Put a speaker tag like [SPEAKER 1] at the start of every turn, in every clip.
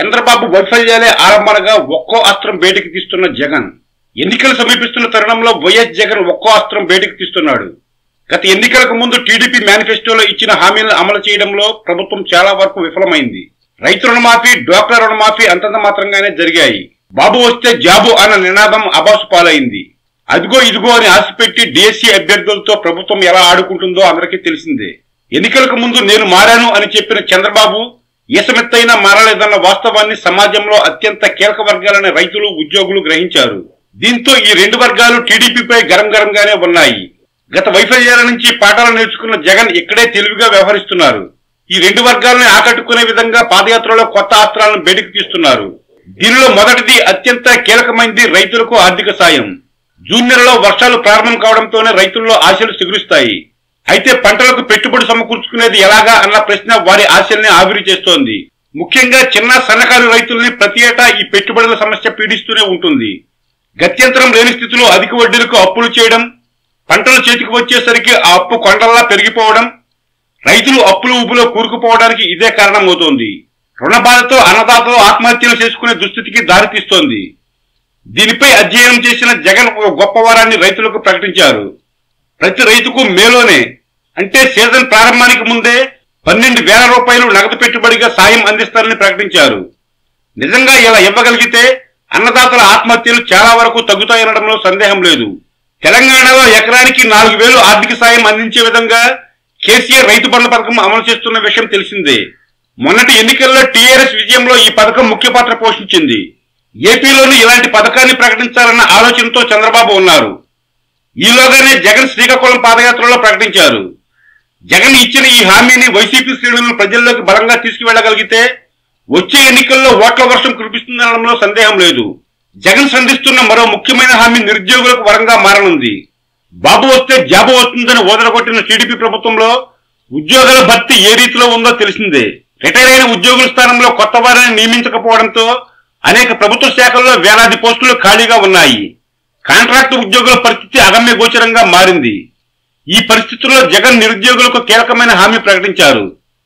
[SPEAKER 1] చంద్రబాబు వైఫల్యాలే ఆరంభనగా ఒక్కో అస్త్రం బయటికి తీస్తున్న జగన్. ఎన్నికలు సమీపిస్తున్న తరుణంలో వైఎస్ జగన్ ఒక్కో అస్త్రం బయటికి తీస్తున్నాడు. గత ఎన్నికలకు ముందు టీడీపీ మేనిఫెస్టోలో ఇచ్చిన హామీలను అమలు చేయడంలో ప్రభుత్వం చాలా వరకు విఫలమైంది. రైతు రుణమాఫీ, డ్వాక్రా రుణమాఫీ అంతంత మాత్రంగానే జరిగాయి. బాబు వస్తే జాబు అన్న నినాదం అబాసు పాలైంది. అదిగో ఇదిగో అని ఆశపెట్టి డిఎస్సీ అభ్యర్థులతో ప్రభుత్వం ఎలా ఆడుకుంటుందో అందరికీ తెలిసిందే. ఎన్నికలకు ముందు నేను మారాను అని చెప్పిన చంద్రబాబు ఈసమెత్తైనా మారలేదన్న వాస్తవాన్ని సమాజంలో అత్యంత కీలక వర్గాలైన రైతులు, ఉద్యోగులు గ్రహించారు. దీంతో ఈ రెండు వర్గాలు టీడీపీపై గరంగానే ఉన్నాయి. గత వైఫల్యాల నుంచి పాఠాలు నేర్చుకున్న జగన్ ఇక్కడే తెలివిగా వ్యవహరిస్తున్నారు. ఈ రెండు వర్గాలను ఆకట్టుకునే విధంగా పాదయాత్రలో కొత్త అస్త్రాలను బయటకు తీస్తున్నారు. దీనిలో మొదటిది, అత్యంత కీలకమైనది రైతులకు ఆర్థిక సాయం. జూన్ నెలలో వర్షాలు ప్రారంభం కావడంతోనే రైతుల్లో ఆశలు చిగురుస్తాయి. అయితే పంటలకు పెట్టుబడి సమకూర్చుకునేది ఎలాగా అన్న ప్రశ్న వారి ఆశల్ని ఆవిరి చేస్తోంది. ముఖ్యంగా చిన్న సన్నకారు రైతుల్ని ప్రతి ఏటా ఈ పెట్టుబడుల సమస్య పీడిస్తూనే ఉంటుంది. గత్యంతరం లేని స్థితిలో అధిక వడ్డీలకు అప్పులు చేయడం, పంటలు చేతికి వచ్చేసరికి ఆ అప్పు కొండల్లా పెరిగిపోవడం, రైతులు అప్పులు ఊపులో కూరుకుపోవడానికి ఇదే కారణమవుతోంది. రుణ బాధతో అన్నదాతలు ఆత్మహత్యలు చేసుకునే దుస్థితికి దారితీస్తోంది. దీనిపై అధ్యయనం చేసిన జగన్ ఒక గొప్ప వరాన్ని రైతులకు ప్రకటించారు. ప్రతి రైతుకు మేలోనే, అంటే సీజన్ ప్రారంభానికి ముందే 12,000 రూపాయలు నగదు పెట్టుబడిగా సాయం అందిస్తారని ప్రకటించారు. నిజంగా ఇలా ఇవ్వగలిగితే అన్నదాతల ఆత్మహత్యలు చాలా వరకు తగ్గుతాయనడంలో సందేహం లేదు. తెలంగాణలో ఎకరానికి 4,000 ఆర్థిక సాయం అందించే విధంగా కేసీఆర్ రైతు బంధు పథకం అమలు చేస్తున్న విషయం తెలిసిందే. మొన్నటి ఎన్నికల్లో టీఆర్ఎస్ విజయంలో ఈ పథకం ముఖ్య పాత్ర పోషించింది. ఏపీలోనూ ఇలాంటి పథకాన్ని ప్రకటించాలన్న ఆలోచనతో చంద్రబాబు ఉన్నారు. ఈలోగానే జగన్ శ్రీకాకుళం పాదయాత్రలో ప్రకటించారు. జగన్ ఇచ్చిన ఈ హామీని వైసీపీ శ్రేణులను ప్రజల్లోకి బలంగా తీసుకువెళ్లగలిగితే వచ్చే ఎన్నికల్లో ఓట్ల వర్షం కురిపిస్తుందనడంలో సందేహం లేదు. జగన్ సంధిస్తున్న మరో ముఖ్యమైన హామీ నిరుద్యోగులకు వరంగా మారనుంది. బాబు వస్తే జాబు వస్తుందని ఓదరగొట్టిన టీడీపీ ప్రభుత్వంలో ఉద్యోగాల భర్తీ ఏ రీతిలో ఉందో తెలిసిందే. రిటైర్ అయిన ఉద్యోగుల స్థానంలో కొత్త వారిని నియమించకపోవడంతో అనేక ప్రభుత్వ శాఖల్లో వేలాది పోస్టులు ఖాళీగా ఉన్నాయి. కాంట్రాక్టు ఉద్యోగుల పరిస్థితి అగమ్య గోచరంగా మారింది. ఈ పరిస్థితుల్లో జగన్ నిరుద్యోగులకు కీలకమైన హామీ ప్రకటించారు.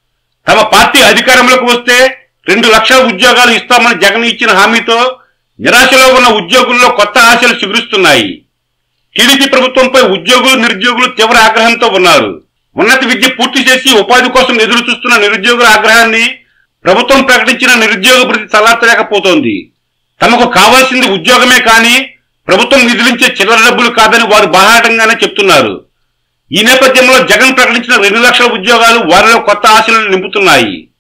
[SPEAKER 1] తమ పార్టీ అధికారంలోకి వస్తే 2 లక్షల ఉద్యోగాలు ఇస్తామని జగన్ ఇచ్చిన హామీతో నిరాశలో ఉన్న ఉద్యోగుల్లో కొత్త ఆశలు చిగురుస్తున్నాయి. టీడీపీ ప్రభుత్వంపై ఉద్యోగులు, నిరుద్యోగులు తీవ్ర ఆగ్రహంతో ఉన్నారు. ఉన్నత విద్య పూర్తి చేసి ఉపాధి కోసం ఎదురు చూస్తున్న నిరుద్యోగుల ఆగ్రహాన్ని ప్రభుత్వం ప్రకటించిన నిరుద్యోగ భృతి చల్లార్చలేకపోతోంది. తమకు కావాల్సింది ఉద్యోగమే కానీ ప్రభుత్వం నిధులించే చిల్లర డబ్బులు కాదని వారు బాహాటంగానే చెప్తున్నారు. ఈ నేపథ్యంలో జగన్ ప్రకటించిన 2 లక్షల ఉద్యోగాలు వారిలో కొత్త ఆశలను నింపుతున్నాయి.